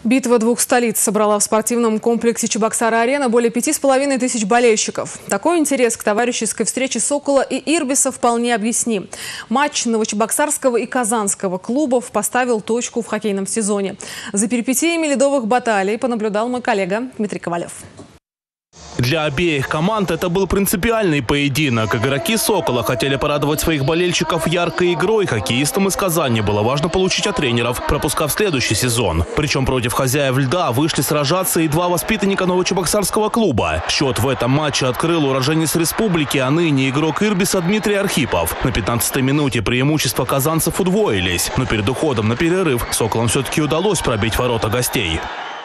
Битва двух столиц собрала в спортивном комплексе Чебоксары-Арена более 5500 болельщиков. Такой интерес к товарищеской встрече «Сокола» и «Ирбиса» вполне объясним. Матч новочебоксарского и казанского клубов поставил точку в хоккейном сезоне. За перипетиями ледовых баталий понаблюдал мой коллега Дмитрий Ковалев. Для обеих команд это был принципиальный поединок. Игроки «Сокола» хотели порадовать своих болельщиков яркой игрой. Хоккеистам из Казани было важно получить от тренеров пропуска в следующий сезон. Причем против хозяев льда вышли сражаться и два воспитанника новочебоксарского клуба. Счет в этом матче открыл уроженец республики, а ныне игрок «Ирбиса» Дмитрий Архипов. На 15-й минуте преимущества казанцев удвоились. Но перед уходом на перерыв «Соколам» все-таки удалось пробить ворота гостей.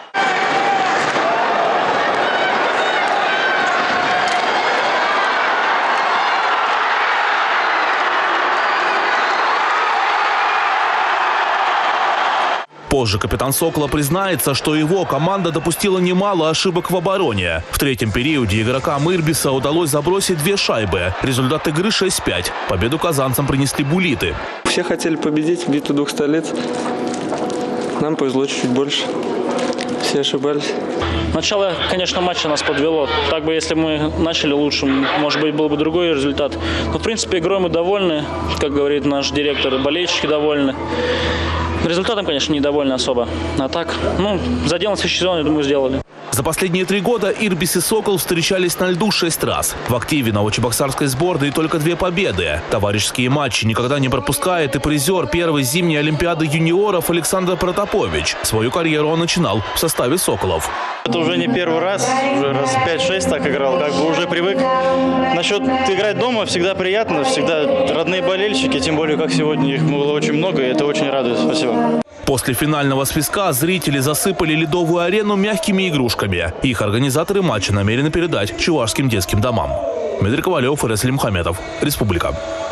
Позже капитан «Сокола» признается, что его команда допустила немало ошибок в обороне. В третьем периоде игрокам «Ирбиса» удалось забросить 2 шайбы. Результат игры 6-5. Победу казанцам принесли булиты. Все хотели победить в битву двух столиц. Нам повезло чуть-чуть больше. Все ошибались. Начало, конечно, матча нас подвело. Так бы, если мы начали лучше, может быть, был бы другой результат. Но, в принципе, игрой мы довольны. Как говорит наш директор, болельщики довольны. Результатом, конечно, недовольны особо. А так, за дело следующий сезон, я думаю, сделали. За последние 3 года «Ирбис» и «Сокол» встречались на льду 6 раз. В активе новочебоксарской сборной только 2 победы. Товарищеские матчи никогда не пропускает и призер первой зимней Олимпиады юниоров Александр Протопович. Свою карьеру он начинал в составе «Соколов». Это уже не первый раз, уже раз 5-6 так играл, как бы уже привык. Насчет играть дома всегда приятно, всегда родные болельщики, тем более, как сегодня их было очень много, и это очень радует. Спасибо. После финального свистка зрители засыпали ледовую арену мягкими игрушками. Их организаторы матча намерены передать чувашским детским домам. Дмитрий Ковалев и Раслим Мухаметов. Республика.